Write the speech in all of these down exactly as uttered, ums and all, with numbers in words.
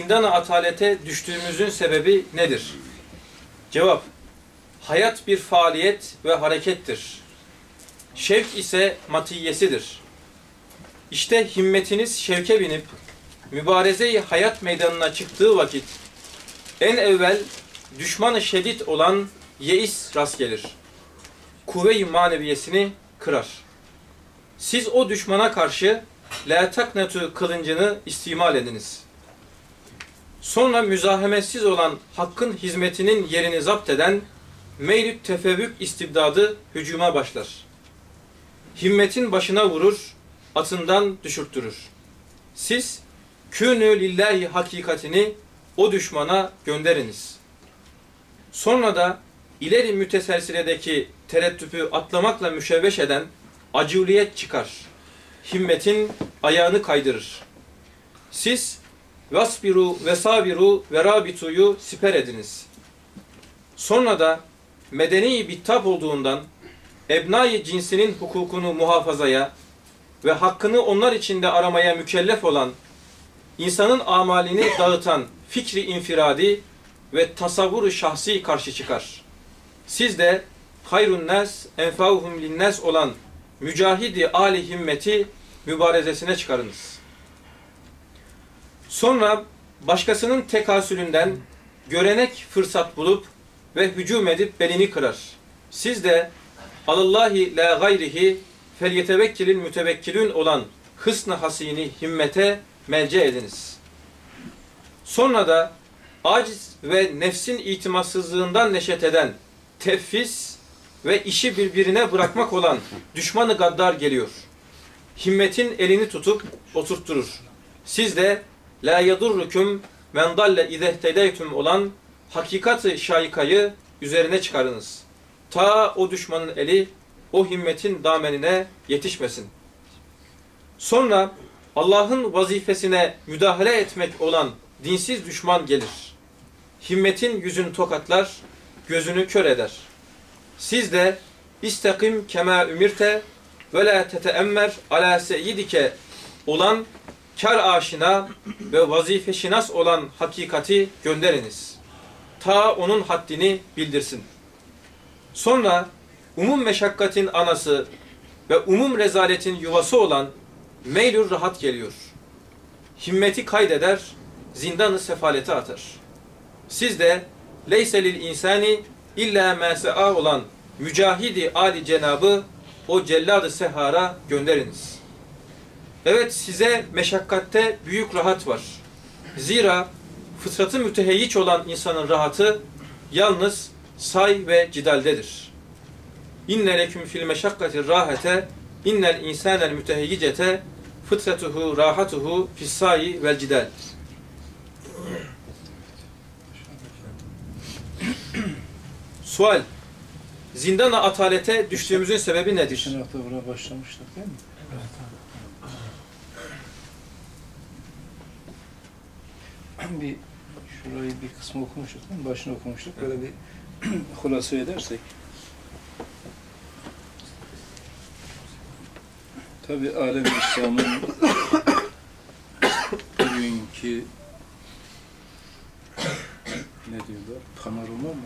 zindana atalete düştüğümüzün sebebi nedir? Cevap: hayat bir faaliyet ve harekettir. Şevk ise matiyesidir. İşte himmetiniz şevke binip mübareze-i hayat meydanına çıktığı vakit en evvel düşman-ı şedid olan yeis rast gelir. Kuvve-i maneviyesini kırar. Siz o düşmana karşı la taknetu kılıncını istimal ediniz. Sonra müzahemetsiz olan hakkın hizmetinin yerini zapt eden meylü tefevvük istibdadı hücuma başlar. Himmetin başına vurur, atından düşürttürür. Siz künü lillahi hakikatini o düşmana gönderiniz. Sonra da ileri müteselsiledeki tereddüpü atlamakla müşevveş eden acıliyet çıkar. Himmetin ayağını kaydırır. Siz vasbiru ve sabiru ve rabituyu siper ediniz. Sonra da medeni bittab olduğundan ebnai cinsinin hukukunu muhafazaya ve hakkını onlar içinde aramaya mükellef olan, insanın amalini dağıtan fikri infiradi ve tasavvuru şahsi karşı çıkar. Siz de hayrun nas enfauhum linnas olan mücahidi âli himmeti mübarezesine çıkarınız. Sonra başkasının tekasülünden görenek fırsat bulup ve hücum edip belini kırar. Siz de alallahi la gayrihi felyetevekkilil mütevekkilün olan hısn-ı hasini himmete melce ediniz. Sonra da aciz ve nefsin itimatsızlığından neşet eden tefvis ve işi birbirine bırakmak olan düşman-ı gaddar geliyor. Himmetin elini tutup oturtturur. Siz de la yadurrukum men dalle izehtedeytum olan hakikat-ı şaikayı üzerine çıkarınız. Ta o düşmanın eli o himmetin damenine yetişmesin. Sonra Allah'ın vazifesine müdahale etmek olan dinsiz düşman gelir. Himmetin yüzünü tokatlar, gözünü kör eder. Siz de istakim kema ümirte ve la teteemmer ala seyyidike olan kar aşina ve vazife şinas olan hakikati gönderiniz. Ta onun haddini bildirsin. Sonra umum meşakkatin anası ve umum rezaletin yuvası olan meylül rahat geliyor. Himmeti kaydeder, zindanı sefalete atar. Siz de leyselil insani illa ma sa'a olan mücahidi âli cenabı o cellad-ı sehara gönderiniz. Evet, size meşakkatte büyük rahat var. Zira fıtratı müteheyyiç olan insanın rahatı yalnız say ve cidaldedir. İnne leküm fil meşakkati rahete innel insanel müteheyyicete fıtratuhu rahatuhu fissayi vel cidal. Sual: zindana atalete düştüğümüzün sebebi nedir? Geçen hafta buraya başlamıştık değil mi? Evet. Bir şurayı bir kısmı okumuştuk değil mi? Başını okumuştuk. Böyle bir hulasa edersek. Tabi alem-i İslam'ın bugünkü ne diyorlar? Panorama mı?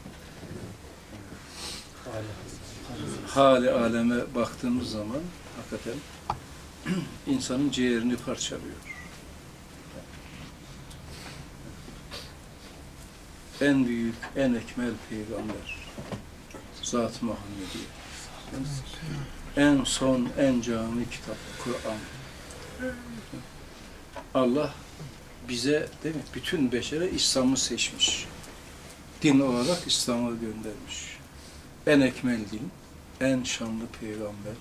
Hali aleme baktığımız zaman hakikaten insanın ciğerini parçalıyor. En büyük, en ekmel peygamber Zat-ı Muhammediye. En son, en cami kitap Kur'an. Allah bize değil mi? Bütün beşere İslam'ı seçmiş. Din olarak İslam'ı göndermiş. En ekmel din, en şanlı peygamber,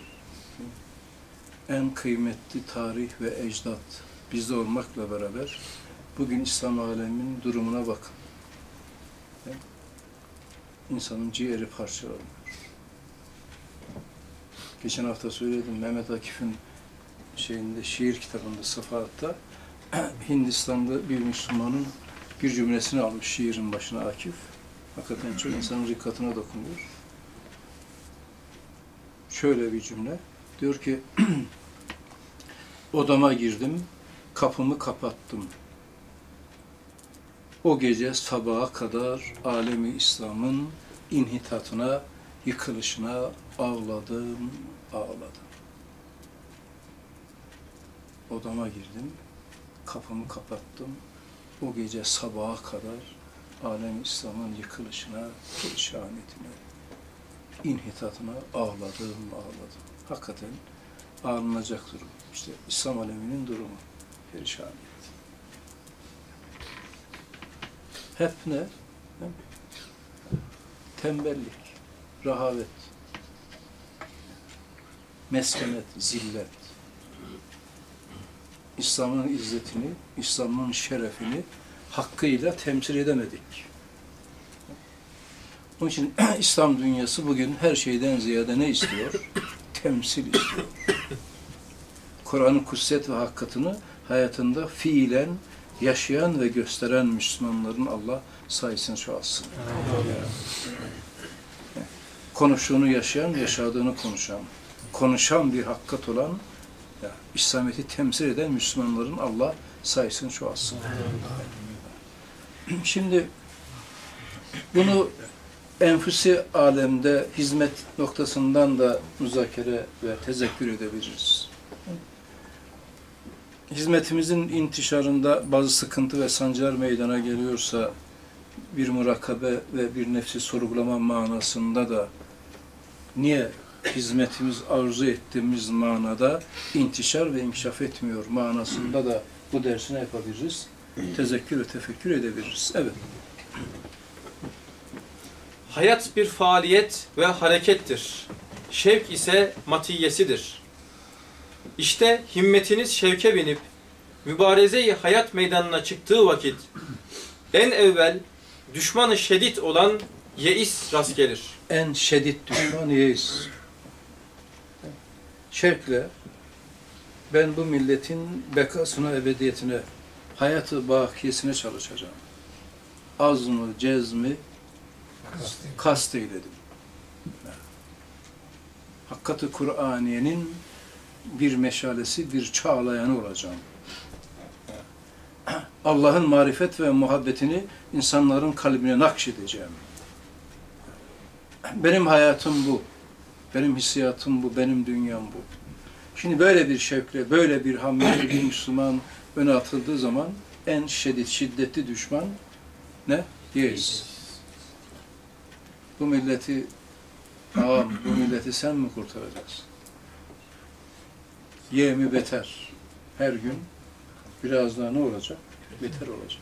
en kıymetli tarih ve ecdat bizde olmakla beraber bugün İslam aleminin durumuna bakın. İnsanın ciğeri parçalanıyor. Geçen hafta söyledim, Mehmet Akif'in şeyinde, şiir kitabında, Safahat'ta Hindistan'da bir Müslümanın bir cümlesini almış şiirin başına Akif. Hakikaten çok insanın rikkatına dokunuyor. Şöyle bir cümle, diyor ki odama girdim, kapımı kapattım. O gece sabaha kadar alemi İslam'ın inhitatına, yıkılışına ağladım, ağladım. Odama girdim, kapımı kapattım. O gece sabaha kadar alem İslam'ın yıkılışına, perişanetine, inhitatına ağladım, ağladım. Hakikaten ağlanacak durum. İşte İslam aleminin durumu, perişaniyet. Hep ne? Tembellik, rahavet, meskenet, zillet. İslam'ın izzetini, İslam'ın şerefini hakkıyla temsil edemedik. Onun için İslam dünyası bugün her şeyden ziyade ne istiyor? Temsil istiyor. Kur'an-ı Kudset ve hakikatini hayatında fiilen yaşayan ve gösteren Müslümanların Allah sayısını çoğalsın. Konuştuğunu yaşayan, yaşadığını konuşan, konuşan bir hakikat olan, ya, İslamiyet'i temsil eden Müslümanların Allah sayısını çoğalsın. Şimdi bunu enfüsi alemde hizmet noktasından da müzakere ve tezekkür edebiliriz. Hizmetimizin intişarında bazı sıkıntı ve sancılar meydana geliyorsa bir murakabe ve bir nefsi sorgulama manasında da niye hizmetimiz arzu ettiğimiz manada intişar ve inkişaf etmiyor manasında da bu dersine yapabiliriz. Tezekkür ve tefekkür edebiliriz. Evet. Hayat bir faaliyet ve harekettir. Şevk ise matiyesidir. İşte himmetiniz şevke binip mübareze-i hayat meydanına çıktığı vakit en evvel düşmanı şedid olan yeis rast gelir. En şedid düşman yeis. Şevkle ben bu milletin bekasına, ebediyetine, hayatı bakiyesine çalışacağım. Az mı, cez mi? Kast eyledim. Hakikat-ı Kur'aniye'nin bir meşalesi, bir çağlayanı olacağım. Allah'ın marifet ve muhabbetini insanların kalbine nakşedeceğim. Benim hayatım bu. Benim hissiyatım bu, benim dünyam bu. Şimdi böyle bir şevkle, böyle bir hamleyle bir Müslüman öne atıldığı zaman en şiddet, şiddetli düşman ne? Yeis. Bu milleti, ağam, bu milleti sen mi kurtaracaksın? Ye mi beter? Her gün biraz daha ne olacak? Beter olacak.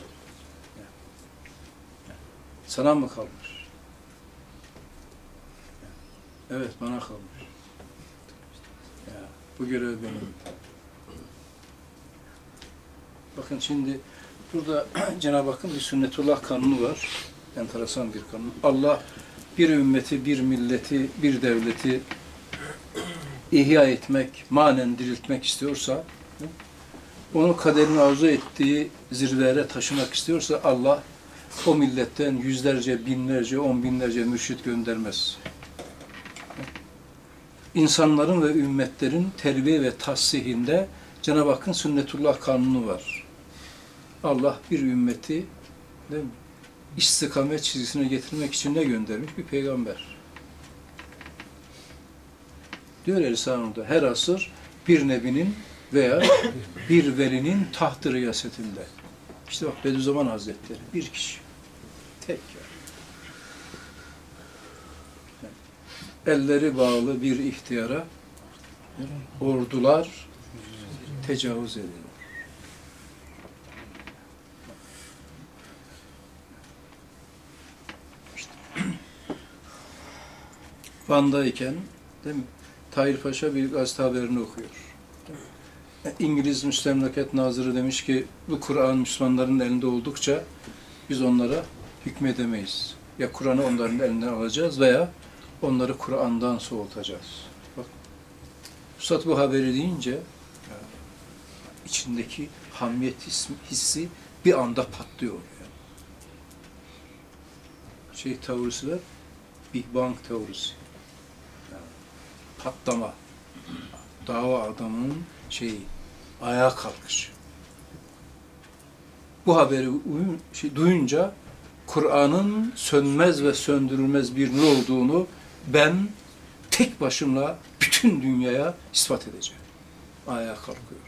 Sana mı kalmış? Evet, bana kalmış. Ya, bu görev benim. Bakın şimdi burada Cenab-ı Hakk'ın bir sünnetullah kanunu var. Enteresan bir kanun. Allah bir ümmeti, bir milleti, bir devleti ihya etmek, manen diriltmek istiyorsa, onun kaderini arzu ettiği zirvelere taşımak istiyorsa Allah o milletten yüzlerce, binlerce, on binlerce mürşit göndermez. İnsanların ve ümmetlerin terbiye ve tahsihinde Cenab-ı Hakk'ın sünnetullah kanunu var. Allah bir ümmeti değil mi, istikamet çizgisine getirmek için ne göndermiş? Bir peygamber. Diyor Risale-i her asır bir nebinin veya bir velinin taht-ı riyasetinde. İşte bak Bediüzzaman Hazretleri bir kişi. Tek yani. Elleri bağlı bir ihtiyara ordular tecavüz ediyor. İşte. Van'dayken değil mi? Tahir Paşa bir gazete haberini okuyor. İngiliz Müstemleket Nazırı demiş ki bu Kur'an Müslümanların elinde oldukça biz onlara hükmedemeyiz. Ya Kur'an'ı onların elinden alacağız veya onları Kur'an'dan soğutacağız. Bak, Üstad bu haberi deyince içindeki hamiyet hissi bir anda patlıyor. Yani. Şey teorisi var, Big Bang teorisi. Yani, patlama. Dava adamının şeyi, ayağa kalkışı. bu haberi uyun, şey, duyunca Kur'an'ın sönmez ve söndürülmez bir nur olduğunu ben tek başımla bütün dünyaya ispat edeceğim. Ayağa kalkıyor.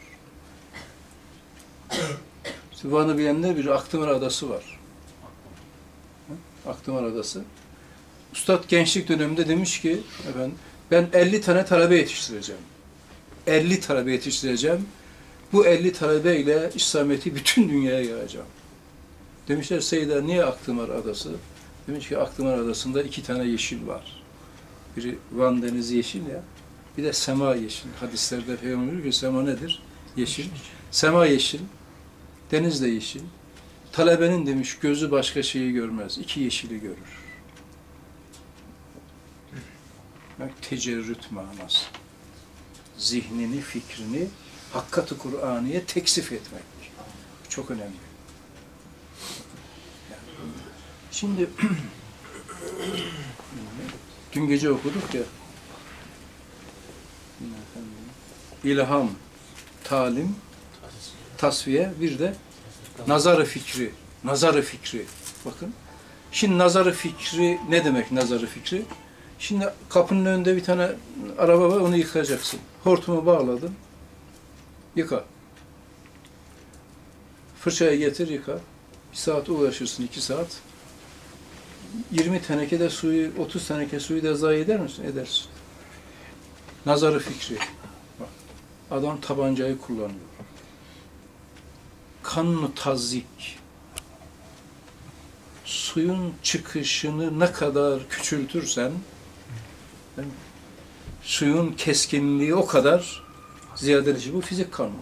Sübhan'ı bilenler bir Akdamar Adası var. Akdamar Adası. Üstad gençlik döneminde demiş ki, efendim, ben elli tane talebe yetiştireceğim. elli talebe yetiştireceğim. Bu elli talebeyle İslamiyet'i bütün dünyaya yayacağım. Demişler, Seyda niye Akdamar Adası? Demiş ki, Akdamar Adası'nda iki tane yeşil var. Biri Van Denizi yeşil ya, bir de sema yeşil. Hadislerde Peygamber diyor ki, sema nedir? Yeşil. Sema yeşil, deniz de yeşil. Talebenin demiş, gözü başka şeyi görmez, iki yeşili görür. Bak, tecerrüt manası. Zihnini, fikrini Hakkat-ı Kur'aniye teksif etmek. Çok önemli. Şimdi dün gece okuduk ya, ilham, talim, tasfiye, bir de nazarı fikri. Nazarı fikri. Bakın. Şimdi nazarı fikri ne demek nazarı fikri? Şimdi kapının önünde bir tane araba var, onu yıkayacaksın. Hortumu bağladın, yıka. Fırçayı getir, yıka. Bir saat uğraşırsın, iki saat. yirmi tenekede suyu, otuz teneke suyu da zayi eder misin? Edersin. Nazarı fikri. Bak, adam tabancayı kullanıyor. Kanunu tazik. Suyun çıkışını ne kadar küçültürsen, suyun keskinliği o kadar ziyadeleşir. Bu fizik kanunu.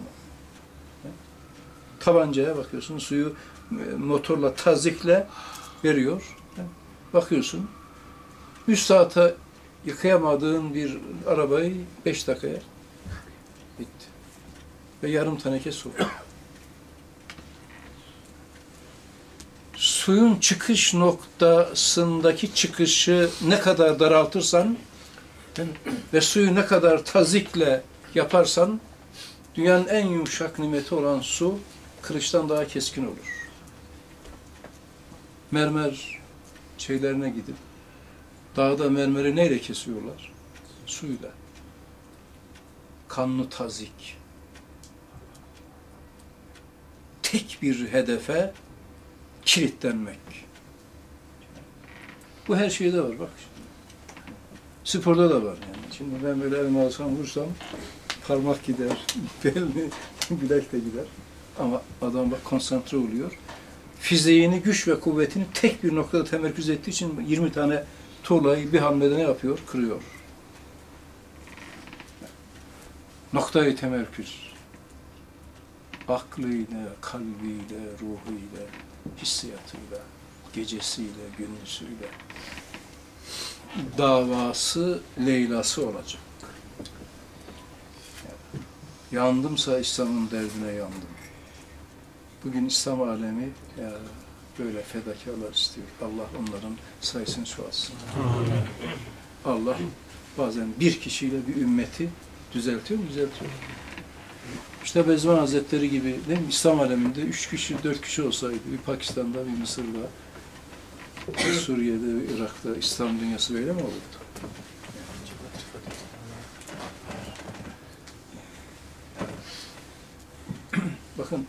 Tabancaya bakıyorsun, suyu motorla, tazikle veriyor. Bakıyorsun, üç saate yıkayamadığın bir arabayı beş dakikaya bitti. Ve yarım teneke su. Suyun çıkış noktasındaki çıkışı ne kadar daraltırsan ve suyu ne kadar tazikle yaparsan, dünyanın en yumuşak nimeti olan su, kılıçtan daha keskin olur. Mermer şeylerine gidip, dağda mermeri neyle kesiyorlar? Suyla. Kanlı tazik. Tek bir hedefe kilitlenmek. Bu her şeyde var bak. Sporda da var yani. Şimdi ben böyle elime alsam, vursam parmak gider, bel mi, bilek de gider. Ama adam bak konsantre oluyor. Fiziğini, güç ve kuvvetini tek bir noktada temerküz ettiği için yirmi tane tuğlayı bir hamlede ne yapıyor? Kırıyor. Noktayı temerküz. Aklıyla, kalbiyle, ruhuyla, hissiyatıyla, gecesiyle, gündüzüyle davası, Leyla'sı olacak. Yandımsa İslam'ın derdine yandım. Bugün İslam alemi ya, böyle fedakarlar istiyor. Allah onların sayısını çoğaltsın. Allah bazen bir kişiyle bir ümmeti düzeltiyor mu? Düzeltiyor. İşte Bezman Hazretleri gibi değil mi? İslam aleminde üç kişi, dört kişi olsaydı, bir Pakistan'da, bir Mısır'da, bir Suriye'de, bir Irak'ta İslam dünyası böyle mi olurdu? Bakın,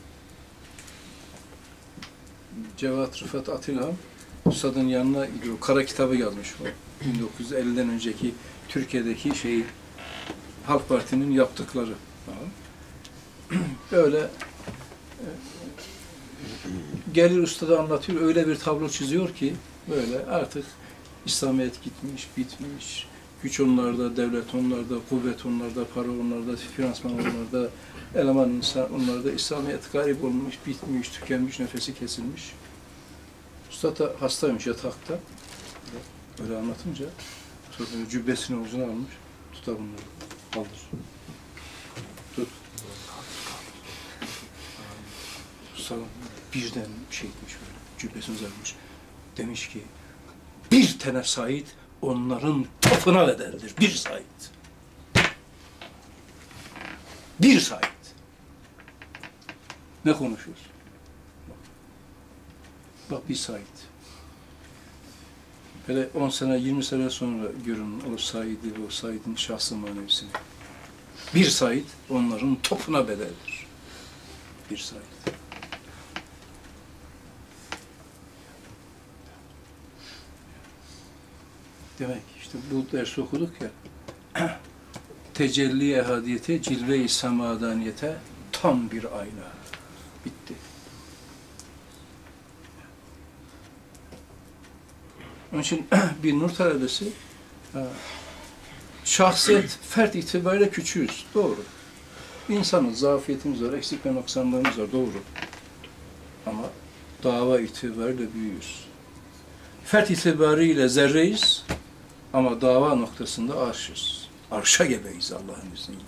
Cevat Rıfat Atilhan, Üstad'ın yanına gidiyor, kara kitabı yazmış o. bin dokuz yüz elliden önceki Türkiye'deki şey, Halk Parti'nin yaptıkları. Böyle e, gelir ustada anlatıyor, öyle bir tablo çiziyor ki böyle artık İslamiyet gitmiş, bitmiş, güç onlarda, devlet onlarda, kuvvet onlarda, para onlarda, finansman onlarda, eleman insan onlarda, İslamiyet garip olmuş, bitmiş, tükenmiş, nefesi kesilmiş. Usta da hastaymış yatakta, öyle anlatınca cübbesini omzuna almış, tuta bunları, kaldır. Tut. Usta birden şey etmiş böyle, cübbesini uzatmış. Demiş ki, bir tane Said onların tapına bedeldir, bir Said. Bir Said. Ne konuşuyoruz? Bak bir Said. Böyle on sene, yirmi sene sonra görün o Said'i, o Said'in şahsı manevsini. Bir Said onların topuna bedeldir. Bir Said. Demek işte bu dersi okuduk ya. Tecelli ehadiyete, cilve-i semadaniyete tam bir ayna. Bitti. Onun için bir nur talebesi şahsiyet, fert itibariyle küçüğüz. Doğru. İnsanız, zafiyetimiz var, eksik ve noksanlarımız var. Doğru. Ama dava itibariyle büyüğüz. Fert itibariyle zerreyiz ama dava noktasında arşız. Arşa gebeyiz Allah'ın izniyle.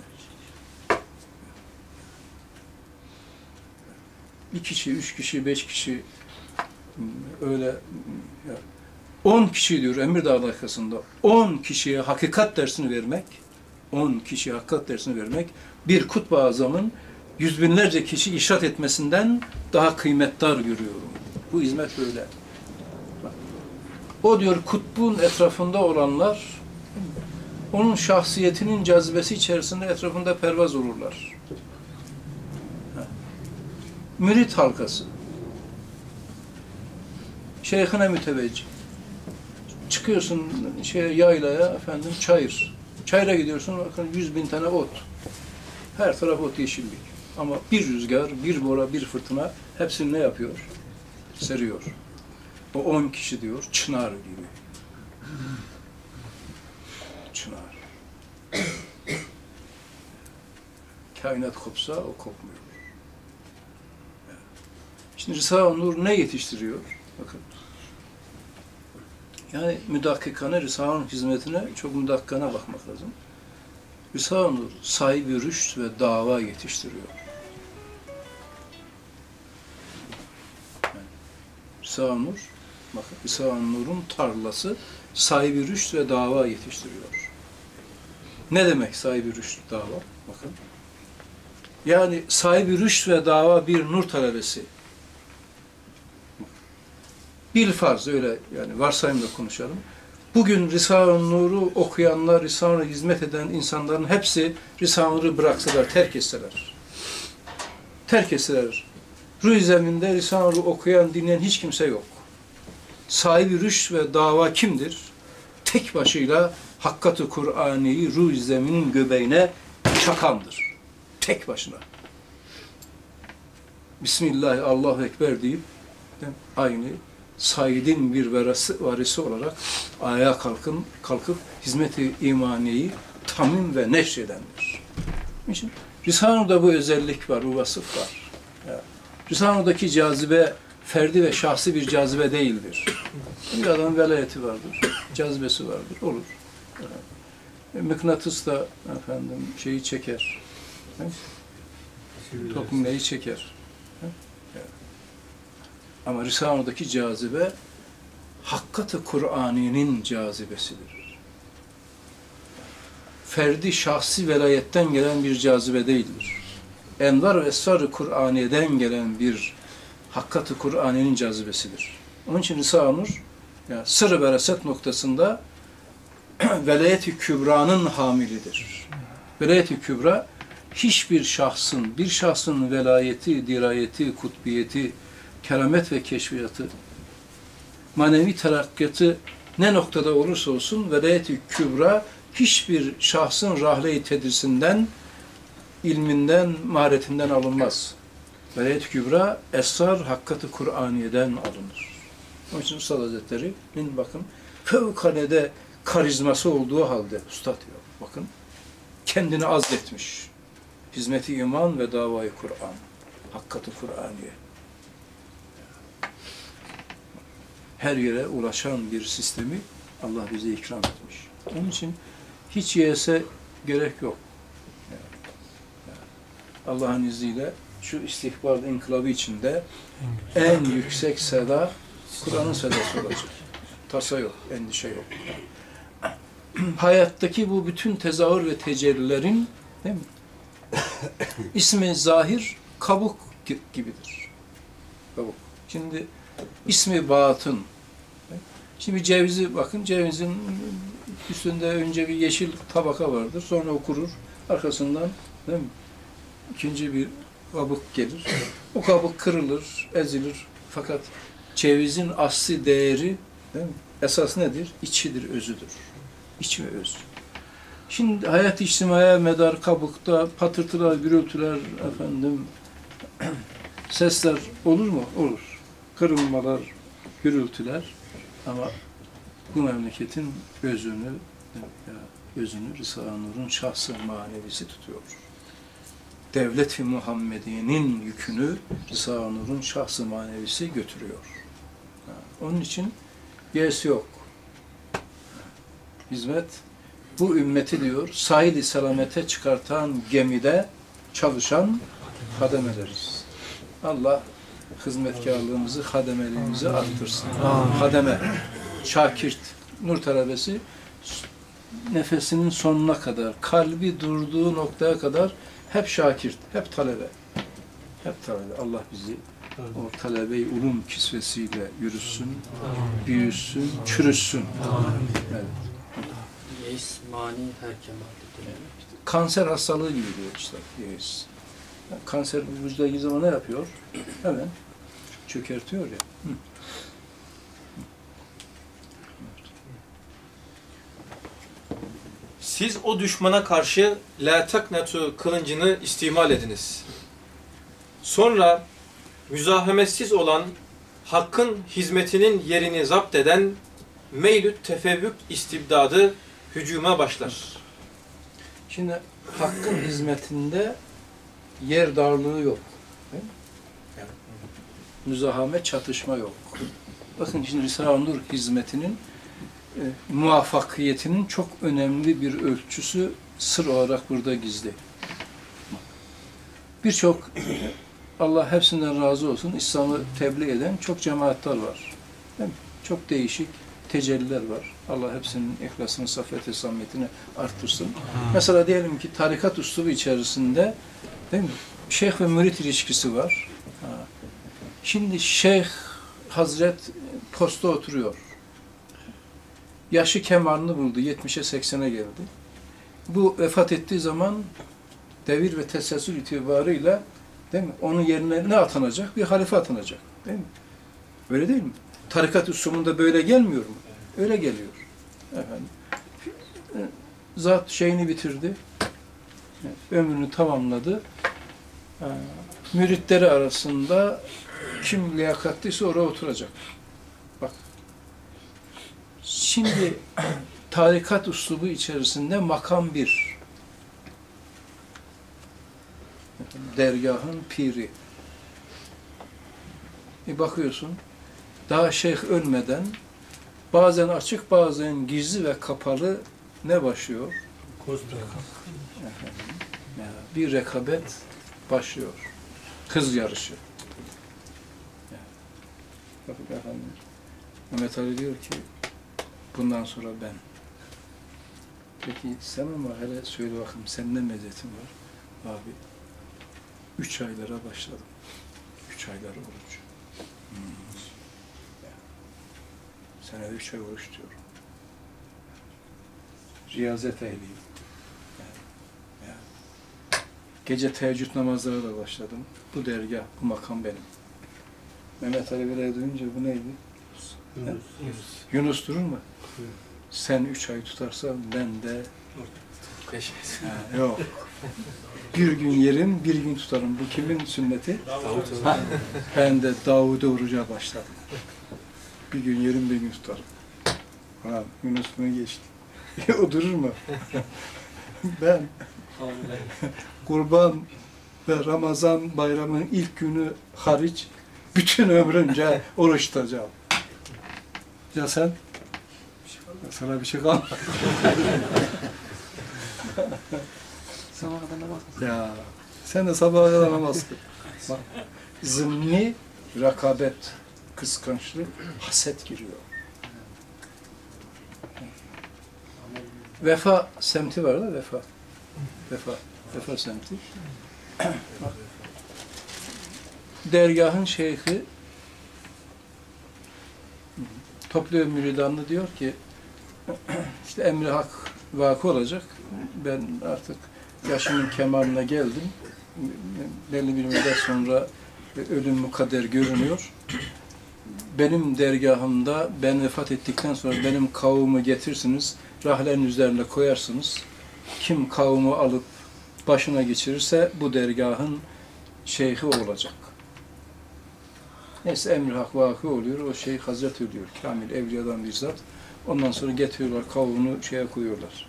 Bir kişi, üç kişi, beş kişi öyle ya, on kişi diyor Emirdağ dakikasında on kişiye hakikat dersini vermek, on kişiye hakikat dersini vermek bir kutb-ı azamın yüz binlerce kişi işaret etmesinden daha kıymetdar görüyorum. Bu hizmet böyle. O diyor kutbun etrafında olanlar onun şahsiyetinin cazibesi içerisinde etrafında pervaz olurlar. Mürit halkası. Şeyhine müteveccih. Çıkıyorsun şey yaylaya efendim çayır. Çayıra gidiyorsun bakın yüz bin tane ot. Her taraf ot yeşillik. Ama bir rüzgar, bir bora, bir fırtına hepsini ne yapıyor? Seriyor. O on kişi diyor çınar gibi. Çınar. Kainat kopsa o kopmuyor. Şimdi Risale-i Nur ne yetiştiriyor? Bakın. Yani müdakkikane Risale-i hizmetine çok müdakkikane bakmak lazım. Risale-i Nur sahibi rüşt ve dava yetiştiriyor. Yani, Risale-i Nur, bakın Risale-i Nur'un tarlası sahibi rüşt ve dava yetiştiriyor. Ne demek sahibi rüşt dava? Bakın. Yani sahibi rüşt ve dava bir nur talebesi. Bilfarz öyle yani varsayımla konuşalım. Bugün Risale-i Nur'u okuyanlar, Risale-i Nur'a hizmet eden insanların hepsi Risale-i Nur'u bıraksalar, terk etseler. Terk etseler. Ruh zeminde Risale-i Nur'u okuyan, dinleyen hiç kimse yok. Sahibi rüşt ve dava kimdir? Tek başıyla Hakkat-ı Kur'ani'yi ruh zeminin göbeğine çakandır. Tek başına. Bismillah, Allahu Ekber deyip aynı Said'in bir varisi, varisi olarak ayağa kalkın, kalkıp hizmet-i imaniyeyi tamim ve neşredendir. Için Risale-i Nur'da bu özellik var, bu vasıf var. Yani, Risale-i Nur'daki cazibe ferdi ve şahsi bir cazibe değildir. Bir adamın velayeti vardır, cazibesi vardır, olur. Yani, mıknatıs da efendim şeyi çeker. Toplumneyi çeker. Yani. Ama Risale-i Nur'daki cazibe Hakkat-ı Kur'ani'nin cazibesidir. Ferdi şahsi velayetten gelen bir cazibe değildir. Envar ve Esrar-ı Kur'aniye'den gelen bir Hakkat-ı Kur'ani'nin cazibesidir. Onun için Risale-i Nur yani sır-ı veraset noktasında velayet-i kübra'nın hamilidir. Velayet-i kübra hiçbir şahsın, bir şahsın velayeti, dirayeti, kutbiyeti, keramet ve keşfiyatı, manevi terakkiyatı ne noktada olursa olsun velayet-i kübra hiçbir şahsın rahle-i tedrisinden, ilminden, maharetinden alınmaz. Velayet-i kübra esrar Hakkat-ı Kur'aniye'den alınır. Onun için Üstad Hazretleri'nin bakın fevkalade karizması olduğu halde Üstad diyor. Bakın kendini azletmiş. Hizmet-i iman ve davayı Kur'an. Hakkat-ı Kur'aniye. Her yere ulaşan bir sistemi Allah bize ikram etmiş. Onun için hiç yese gerek yok. Allah'ın izniyle şu istihbar inkılabı içinde en yüksek seda Kur'an'ın sedası olacak. Tasa yok, endişe yok. Hayattaki bu bütün tezahür ve tecellilerin değil mi? İsmi zahir kabuk gibidir. Kabuk. Şimdi ismi batın. Şimdi cevizi bakın, cevizin üstünde önce bir yeşil tabaka vardır, sonra o kurur. Arkasından değil mi? İkinci bir kabuk gelir. O kabuk kırılır, ezilir. Fakat cevizin asli değeri değil mi? Esas nedir? İçidir, özüdür. İç ve öz. Şimdi hayat içtimaya medar kabukta patırtılar, gürültüler, efendim sesler olur mu? Olur. Kırılmalar, gürültüler ama bu memleketin özünü, özünü Risale-i Nur'un şahsı manevisi tutuyor. Devlet-i Muhammediye'nin yükünü Risale-i Nur'un şahsı manevisi götürüyor. Onun için yes yok. Hizmet, bu ümmeti diyor, sahil-i selamete çıkartan gemide çalışan hademeleriz. Allah hizmetkarlığımızı, hademeliğimizi arttırsın. Hademe, şakirt, nur talebesi nefesinin sonuna kadar, kalbi durduğu noktaya kadar hep şakirt, hep talebe. Hep talebe. Allah bizi o talebe-i ulum kisvesiyle yürüsün, büyüsün, çürüsün. Evet. Yeis mani her kemalde. Kanser hastalığı gibi diyor işte. Yeis. Yani kanser vücuda zaman ne yapıyor? Hemen çökertiyor ya. Hı. Siz o düşmana karşı la taknatu kılıncını istimal ediniz. Sonra müzahametsiz olan hakkın hizmetinin yerini zapt eden meylü tefevvük istibdadı hücuma başlar. Şimdi hakkın hizmetinde yer darlığı yok. Değil mi? Yani, müzahame, çatışma yok. Bakın şimdi Risale-i Nur hizmetinin e, muvaffakiyetinin çok önemli bir ölçüsü sır olarak burada gizli. Birçok Allah hepsinden razı olsun İslam'ı tebliğ eden çok cemaatler var. Değil mi? Çok değişik tecelliler var. Allah hepsinin ihlasını, saffet-i samimiyetini arttırsın. Mesela diyelim ki tarikat üslubu içerisinde değil mi? Şeyh ve mürit ilişkisi var. Ha. Şimdi Şeyh Hazret posta oturuyor. Yaşı kemalini buldu. yetmişe seksene geldi. Bu vefat ettiği zaman devir ve teselsül itibarıyla değil mi? Onun yerine ne atanacak? Bir halife atanacak. Değil mi? Öyle değil mi? Tarikat üslubunda böyle gelmiyor mu? Öyle geliyor. Efendim. Zat şeyini bitirdi. Ömrünü tamamladı. Müritleri arasında kim liyakatliyse oraya oturacak. Bak. Şimdi tarikat üslubu içerisinde makam bir. Dergahın piri. E bakıyorsun, daha şeyh ölmeden bazen açık, bazen gizli ve kapalı ne başlıyor? Bir rekabet başlıyor. Hız yarışı. Bakın efendim, Mehmet Ali diyor ki, bundan sonra ben. Peki sen ama hele söyle bakayım, senin ne meziyetin var? Abi, üç aylara başladım. Üç aylar oruç. Hmm. Senede üç ay oruç diyorum. Riyazet ehliyim. Yani, yani. Gece teheccüd namazlara da başladım. Bu dergah, bu makam benim. Mehmet Ali Bey'e duyunca bu neydi? Yunus. Yunus, Yunus durur mu? Hı. Sen üç ay tutarsan ben de Beş ay. Yok. Bir gün yerim, bir gün tutarım. Bu kimin sünneti? Davut. Ha, ben de Davud'u oruca başladım. Bir gün yerim, bir gün tutarım. Ha, Yunus bunu geçti. O durur mu? Ben Kurban ve Ramazan bayramının ilk günü hariç bütün ömrünce oruç tutacağım. Ya sen? Sana bir şey kalmadı. Sabaha kadar namaz kıl. Ya sen de sabaha kadar namaz kıl. Bak, zımni rakabet, kıskançlık, haset giriyor. Vefa semti var da Vefa. Vefa, Vefa semti. Bak, dergahın şeyhi topluyor müridanını, diyor ki işte emri hak vakı olacak. Ben artık yaşımın kemaline geldim. Belli bir müddet sonra ölüm mukadder görünüyor. Benim dergahımda ben vefat ettikten sonra benim kavmi getirsiniz, rahlerin üzerine koyarsınız. Kim kavmi alıp başına geçirirse bu dergahın şeyhi olacak. Neyse emri hak vakı oluyor. O şeyh Hazret ölüyor. Kamil evliyadan bir zat. Ondan sonra getiriyorlar, kavunu şeye koyuyorlar.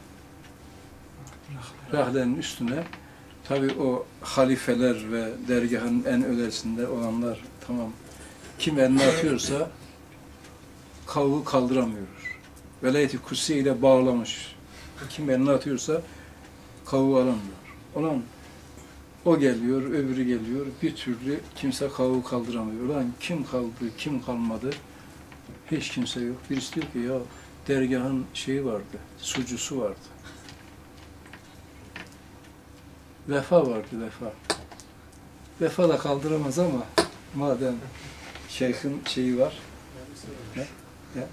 Rahlerin üstüne. Tabi o halifeler ve dergahın en ötesinde olanlar, tamam, kim eline atıyorsa kavuğu kaldıramıyor. Velayet-i Kutsi ile bağlamış. Kim eline atıyorsa kavuğu alamıyor. Olan o geliyor, öbürü geliyor. Bir türlü kimse kavuğu kaldıramıyor. Ulan kim kaldı, kim kalmadı? Hiç kimse yok. Birisi diyor ki ya dergahın şeyi vardı, sucusu vardı. Vefa vardı, vefa. Vefa da kaldıramaz ama madem şeyhin şeyi var, ne? Ya.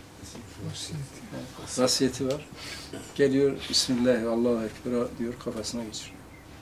Vasiyeti var. Geliyor, Bismillah, Allahu Ekber diyor, kafasına geçiriyor.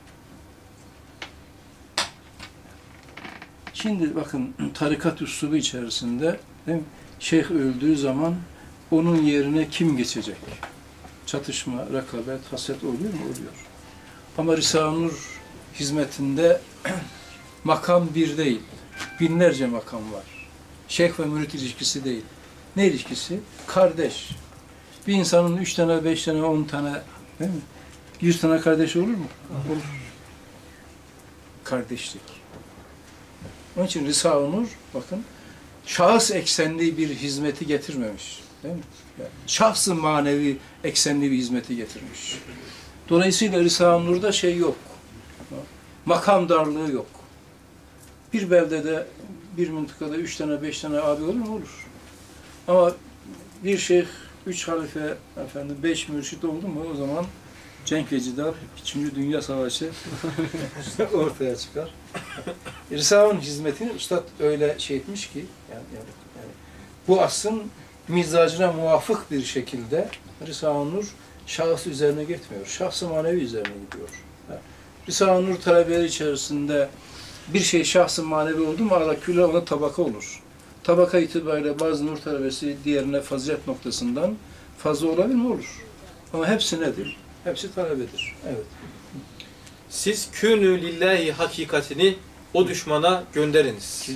Şimdi bakın, tarikat üslubu içerisinde, değil mi? Şeyh öldüğü zaman onun yerine kim geçecek? Çatışma, rekabet, haset oluyor mu? Oluyor. Ama Risale-i Nur hizmetinde makam bir değil, binlerce makam var. Şeyh ve mürit ilişkisi değil. Ne ilişkisi? Kardeş. Bir insanın üç tane, beş tane, on tane, değil mi? Yüz tane kardeş olur mu? Olur. Kardeşlik. Onun için Risale-i Nur, bakın, şahıs eksenli bir hizmeti getirmemiş. Değil mi? Yani şahs-ı manevi eksenli bir hizmeti getirmiş. Dolayısıyla Risale-i Nur'da şey yok. Makam darlığı yok. Bir beldede, bir mıntıkada üç tane, beş tane abi olur mu? Olur. Ama bir şeyh, üç halife, efendim, beş mürşit oldu mu o zaman cenk ve cidal, üçüncü Dünya Savaşı ortaya çıkar. Risale-i hizmetini Üstad öyle şey etmiş ki, yani, yani, yani bu asrın mizacına muvafık bir şekilde Risale-i Nur şahıs üzerine gitmiyor, şahs-ı manevi üzerine gidiyor. Risale-i Nur talebeleri içerisinde bir şey şahs-ı manevi oldu mu, ala külle ona tabaka olur. Tabaka itibariyle bazı nur talebesi diğerine fazilet noktasından fazla olabilir mi? Olur. Ama hepsi nedir? Hepsi talebedir. Evet. Siz künü lillahi hakikatini o düşmana gönderiniz.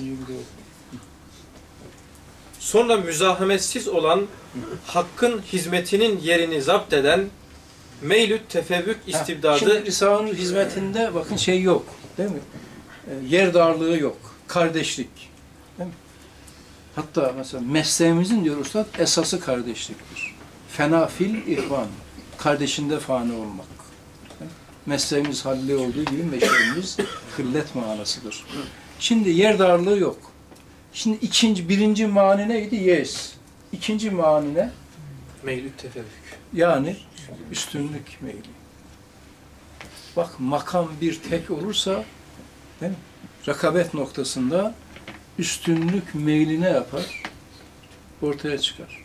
Sonra müzahametsiz olan hakkın hizmetinin yerini zapt eden meylüt tefevvük istibdadı. Şimdi Risale-i Nur hizmetinde bakın şey yok. Değil mi? Yer darlığı yok. Kardeşlik. Değil mi? Hatta mesela mesleğimizin diyor Üstad esası kardeşliktir. Fena fil ihvan. Kardeşinde fani olmak. Mesleğimiz halli olduğu gibi meşrimiz hıllet manasıdır. Şimdi yer darlığı yok. Şimdi ikinci, birinci mani neydi? Yes. İkinci mani ne? Meylüt tefevvük. Yani üstünlük meyli. Bak makam bir tek olursa, değil mi? Rekabet noktasında üstünlük meyli ne yapar? Ortaya çıkar.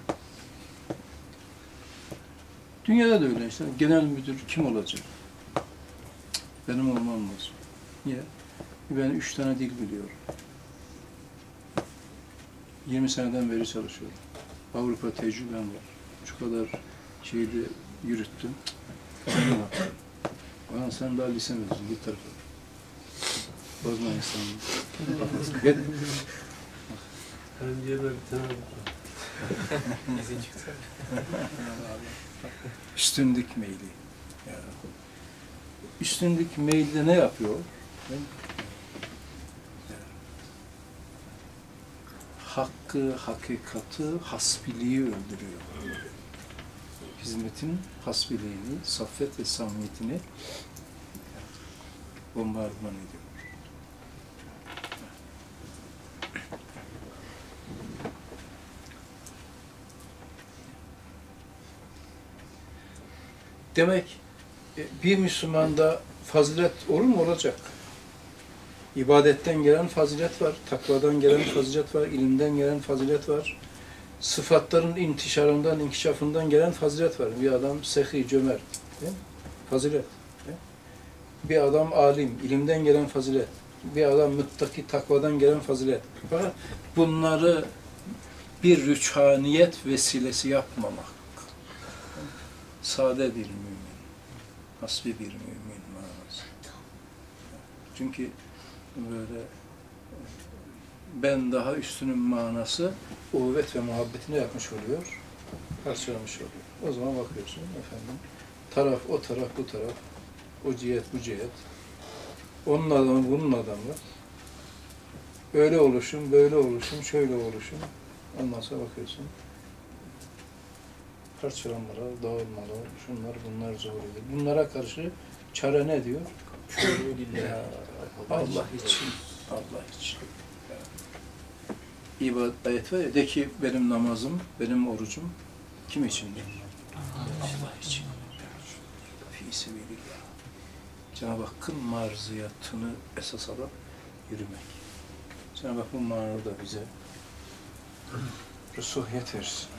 Dünyada da öyle işte. Genel müdür kim olacak? Benim olmam lazım. Niye? Ben üç tane dil biliyorum. yirmi seneden beri çalışıyorum. Avrupa tecrübem var. Şu kadar şeyde yürüttüm. Bana sen daha lise mezunu, git tarafa. Bozma insanlığı. Gel. Ben diye böyle bir tane İzin çıktı. Üstünlük meyli. Ya. Üstünlük meylde ne yapıyor? Ya. Hakkı, hakikati, hasbiliği öldürüyor. Hizmetin hasbiliğini, saffet ve samimiyetini bombardıman ediyor. Demek bir Müslümanda fazilet olur mu? Olacak. İbadetten gelen fazilet var, takvadan gelen fazilet var, ilimden gelen fazilet var. sıfatların intişarından, inkişafından gelen fazilet var. Bir adam sehi, cömert. Değil mi? Fazilet. Değil mi? Bir adam alim, ilimden gelen fazilet. Bir adam muttaki, takvadan gelen fazilet. Fakat bunları bir rüçhaniyet vesilesi yapmamak. Sade bir mümin. Hasbi bir mümin manası. Çünkü böyle ben daha üstünün manası uhuvvet ve muhabbetine yapmış oluyor, parçalamış oluyor. O zaman bakıyorsun efendim, taraf o taraf bu taraf, o cihet bu cihet, onun adamı bunun adamı, öyle oluşum, böyle oluşum, şöyle oluşum, ondan sonra bakıyorsun, parçalanmalar, dağılmalar, şunlar bunlar zuhur ediyor. Bunlara karşı çare ne diyor? Ya, Allah için, Allah için. İbadet var ya, de ki benim namazım, benim orucum kim için? Allah için. Fî sebilillah. Cenab-ı Hakk'ın marziyatını esas alıp yürümek. Cenab-ı Hak bu manada bize rusuhiyet versin.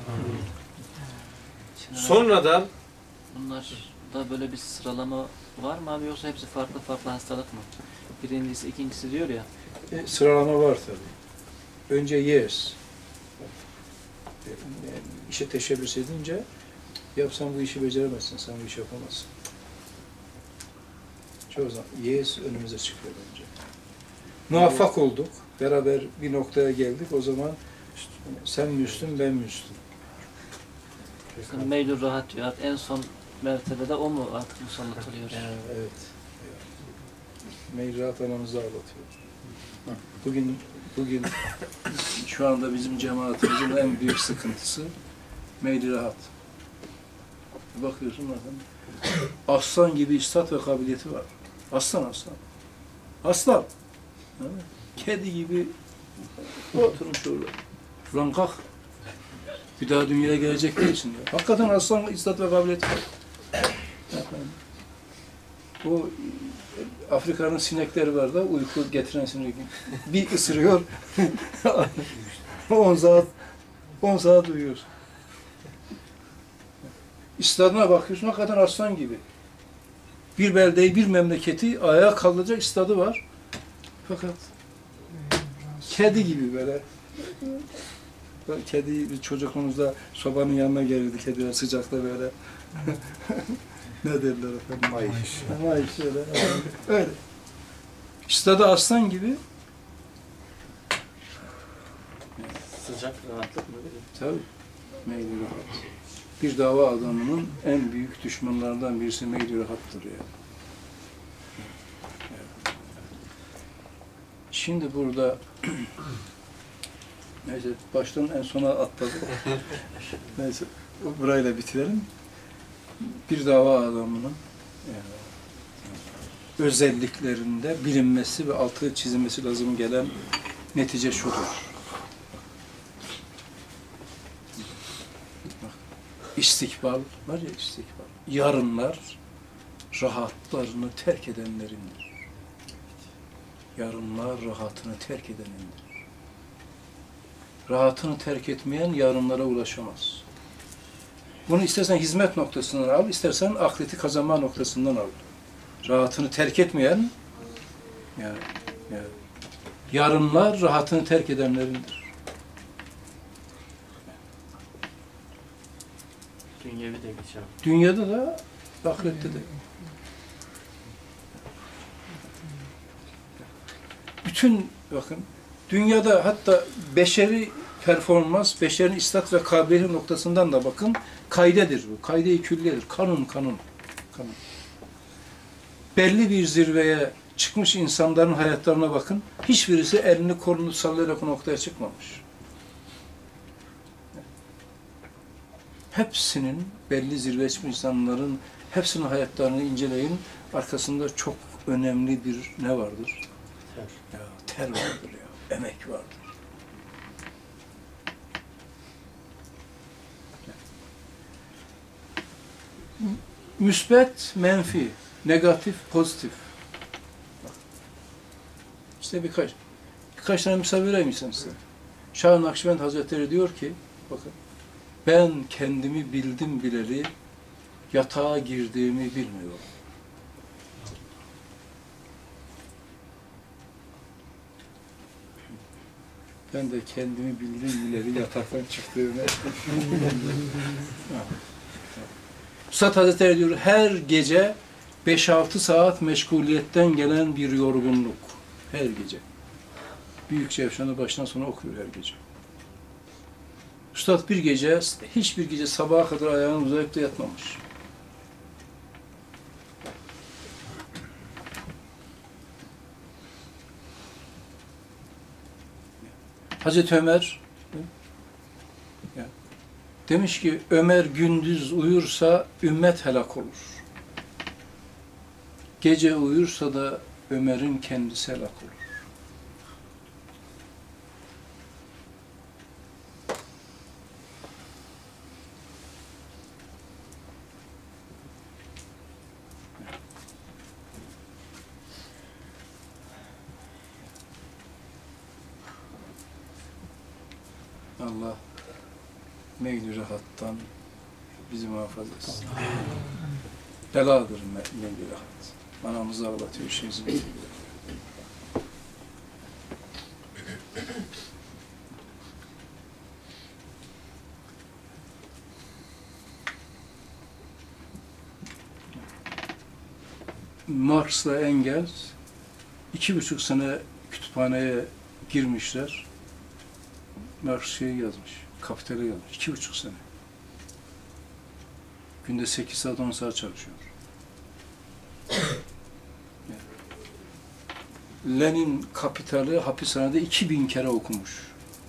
Sonradan Bunlar da böyle bir sıralama var mı abi, yoksa hepsi farklı farklı hastalık mı? Birincisi, ikincisi diyor ya. E, sıralama var tabii. Önce yes. Yani işe teşebbüs edince yapsan bu işi beceremezsin, sen bu işi yapamazsın. Çoğu zaman yes önümüze çıkıyor önce. Muvaffak olduk, beraber bir noktaya geldik, o zaman sen Müslüm, ben Müslüm. Meylül rahat diyor. En son mertebede o mu artık musallat oluyor? Yani, evet. Meyraat anamızı ağlatıyor. Bugün bugün şu anda bizim cemaatimizin en büyük sıkıntısı meyli rahat. Bakıyorsun bakın, aslan gibi istat ve kabiliyeti var. Aslan aslan. Aslan. Evet. Kedi gibi oturmuş orada. Şuradan kalk. Bir daha dünyaya gelecek değilsin diyor. Hakikaten aslan istat ve kabiliyeti var. Bu Afrika'nın sinekleri var da uyku getiren sinek. Bir ısırıyor. on saat on saat uyuyor. İstadına bakıyorsun hakikaten aslan gibi. Bir beldeyi, bir memleketi ayağa kaldıracak istadı var. Fakat kedi gibi böyle. Kedi çocukluğumuzda sobanın yanına gelirdi kediler sıcakta böyle. Ne derler efendim? Mayış. Mayış öyle. Öyle. İstadı aslan gibi. Sıcak rahatlık mı? Tabii. Meyli rahat. Bir dava adamının en büyük düşmanlarından birisi meyli rahattır ya. Şimdi burada neyse baştan en sona atladık. Neyse burayla bitirelim. Bir dava adamının yani, özelliklerinde bilinmesi ve altı çizilmesi lazım gelen netice şudur. İstikbal var ya istikbal. Yarınlar rahatlarını terk edenlerindir. Yarınlar rahatını terk edenindir. Rahatını terk etmeyen yarınlara ulaşamaz. Bunu istersen hizmet noktasından al, istersen ahireti kazanma noktasından al. Rahatını terk etmeyen, yani, yani yarınlar rahatını terk edenlerindir. Dünyevi de geçer. Dünyada da, ahirette de. Bütün, bakın, dünyada hatta beşeri performans, beşerin istat ve kabiliyeti noktasından da bakın, kaydedir bu. Kayde-i külliyedir. Kanun, kanun. Kanun. Belli bir zirveye çıkmış insanların hayatlarına bakın. Hiçbirisi elini kolunu sallayarak o noktaya çıkmamış. Hepsinin, belli zirveye çıkmış insanların hepsinin hayatlarını inceleyin. Arkasında çok önemli bir ne vardır? Ter. Ya, ter vardır ya. Emek vardır. Müsbet, menfi, negatif, pozitif. İşte birkaç, birkaç tane misal vereyim size. Şah-ı Nakşibend Hazretleri diyor ki, Bakın. Ben kendimi bildim bileli yatağa girdiğimi bilmiyorum. Ben de kendimi bildim bileli yataktan çıktığımı Üstad Hazretleri diyor, her gece beş altı saat meşguliyetten gelen bir yorgunluk. Her gece. Büyük Cevşan'ı baştan sona okuyor her gece. Üstad bir gece, hiçbir gece sabaha kadar ayağını uzayıp da yatmamış. Hazreti Ömer demiş ki, Ömer gündüz uyursa ümmet helak olur. Gece uyursa da Ömer'in kendisi helak olur. Allah meyl-i rahattan bizi muhafaza etsin. Beladır meyl-i rahat. Anamızı ağlatıyor, şeyimizi bitiriyor. Marx'la Engels iki buçuk sene kütüphaneye girmişler. Marx şeyi yazmış, Kapital'i yazmış. İki buçuk sene. Günde sekiz saat, on saat çalışıyor. Lenin Kapital'i hapishanede iki bin kere okumuş.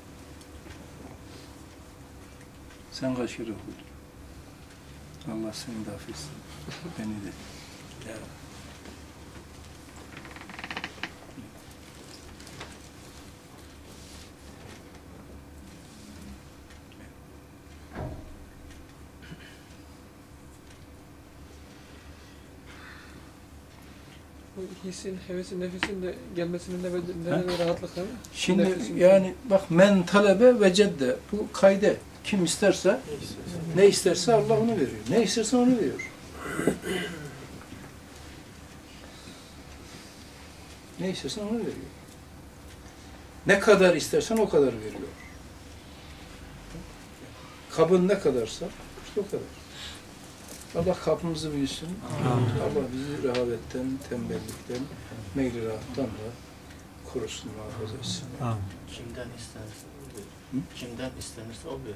Sen kaç kere okudun? Allah seni de affetsin. Beni de. Ya. Hissin, hevesin, nefesin de gelmesinin de neden de rahatlık değil mi? Şimdi Nefesin yani bak, men talebe ve cedde, bu kayde. Kim isterse, ne isterse Allah onu veriyor. Ne isterse onu veriyor. Ne istersen onu veriyor. Ne kadar istersen o kadar veriyor. Kabın ne kadarsa işte o kadar. Allah kapımızı büyüsün. Allah bizi rehavetten, tembellikten, meyli rahattan da korusun, muhafaza etsin. Kimden istenirse oluyor. Hı? Kimden istenirse oluyor.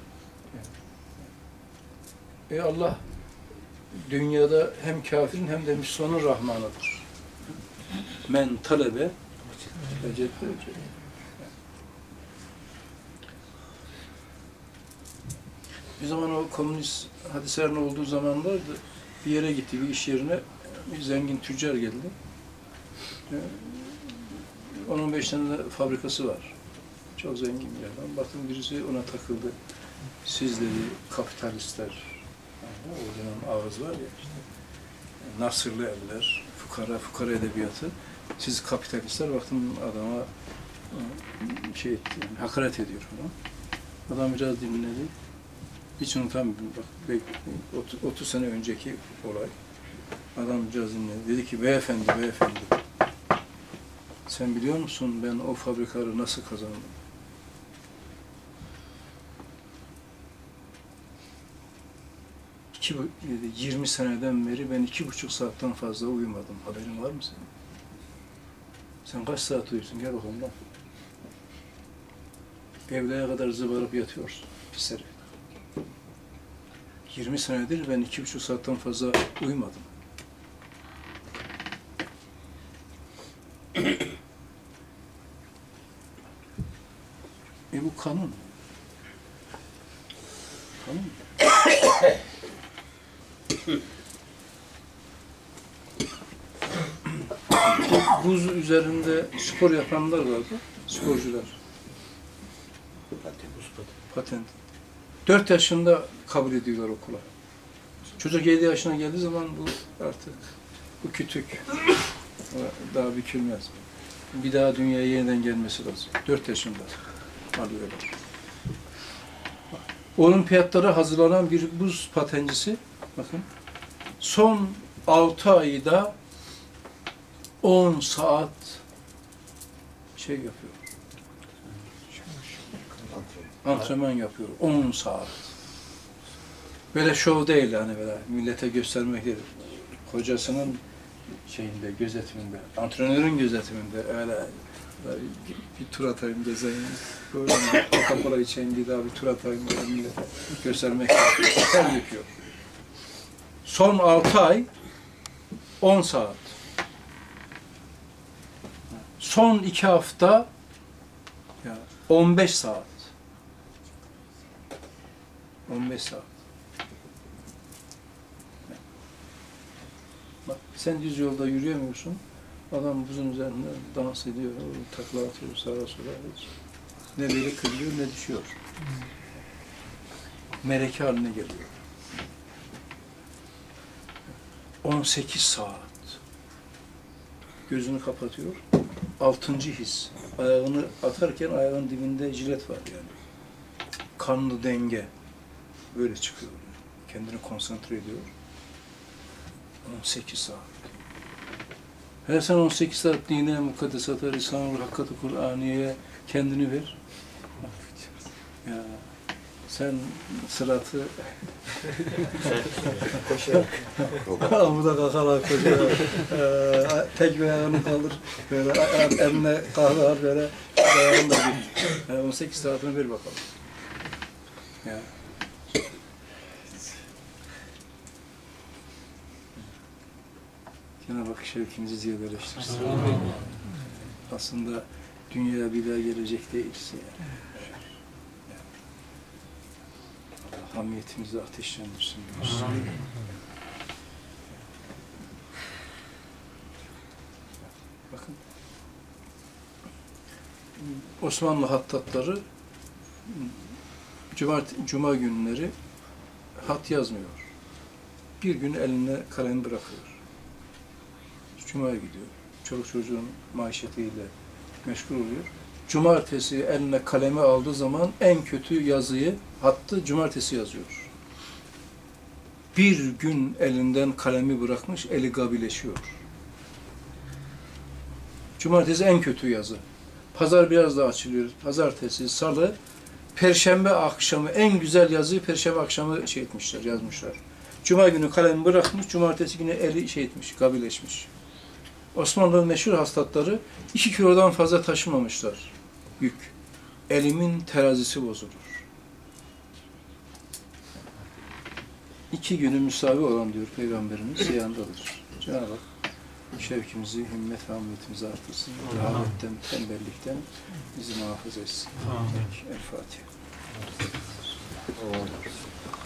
E Allah dünyada hem kafirin hem de Müslümanın Rahmanıdır. Men talebe ve cedde. Bir zaman o komünist hadislerin olduğu zamanlarda bir yere gitti, bir iş yerine bir zengin tüccar geldi. on beş tane de fabrikası var. Çok zengin bir adam. Baktım birisi ona takıldı. Siz dedi kapitalistler, yani o dönem ağız var ya işte, nasırlı eller, fukara, fukara edebiyatı. Siz kapitalistler, baktım adama şey etti, yani hakaret ediyor falan. Adam biraz dinledi. Hiç unutamıyorum. Bak, otuz sene önceki olay. Adam biraz dinledi. Dedi ki, beyefendi, beyefendi. Sen biliyor musun ben o fabrikaları nasıl kazandım? İki, yirmi seneden beri ben iki buçuk saatten fazla uyumadım. Haberin var mı senin? Sen kaç saat uyuyorsun? Gel bakalım lan. Evlere kadar zıbarıp yatıyorsun. Pis herif. yirmi senedir ben iki buçuk saatten fazla uyumadım. E bu kanun. Kanun. Buz üzerinde spor yapanlar vardı, sporcular. Patent. Dört yaşında kabul ediyorlar okula. Çocuk yedi yaşına geldiği zaman bu artık, bu kütük. Daha bükülmez. Bir daha dünyaya yeniden gelmesi lazım. Dört yaşında alıyorlar. olimpiyatlara hazırlanan bir buz patencisi, bakın, son altı ayda on saat şey yapıyor. Antrenman yapıyor. on saat. Böyle şov değil yani, böyle millete göstermek değil. Hocasının şeyinde, gözetiminde, antrenörün gözetiminde öyle, öyle bir, bir tur atayım, gezeyim, böyle Coca-Cola içeyim, bir daha bir tur atayım, böyle millete göstermek her yapıyor. Son altı ay on saat. Son iki hafta ya on beş saat. on beş saat. Bak, sen düz yolda yürüyemiyorsun. Adam buzun üzerinde dans ediyor, takla atıyor sağa sola. Ne böyle kırılıyor ne düşüyor. Meleke haline geliyor. on sekiz saat. Gözünü kapatıyor. Altıncı his. Ayağını atarken ayağın dibinde jilet var yani. Kanlı denge. Böyle çıkıyor. Kendini konsantre ediyor. on sekiz saat. Her sen on sekiz saat dine, mukaddesata, Risale-i Hakikat-ı Kur'aniye'ye kendini ver. Ya sen sıratı Koşarak. amuda kalkarak koşarak ee, tek bir ayağını kaldır, böyle eline kahve böyle ayağını da bir. Yani on sekiz saatini ver bakalım. Ya. Cenab-ı Hak şevkimizi ziyadeleştirsin. Aslında dünyaya bir daha gelecek değilsin yani. Allah hamiyetimizi ateşlendirsin. Bakın, Osmanlı hattatları Cumart Cuma günleri hat yazmıyor. Bir gün eline kalem bırakıyor. Cuma'ya gidiyor. Çoluk çocuğun maişetiyle meşgul oluyor. Cumartesi eline kalemi aldığı zaman en kötü yazıyı, hattı cumartesi yazıyor. Bir gün elinden kalemi bırakmış, eli gabileşiyor. Cumartesi en kötü yazı. Pazar biraz daha açılıyor. Pazartesi, salı, perşembe akşamı en güzel yazıyı perşembe akşamı şey etmişler, yazmışlar. Cuma günü kalemi bırakmış, cumartesi günü eli şey etmiş, gabileşmiş. Osmanlı'nın meşhur hastatları iki kilodan fazla taşımamışlar yük. Elimin terazisi bozulur. İki günü müsavi olan diyor Peygamberimiz yanındadır. Cenab-ı Hak şevkimizi, himmet ve hamiyetimizi artırsın. Rahmetten, tembellikten bizi muhafaza etsin. El Fatiha.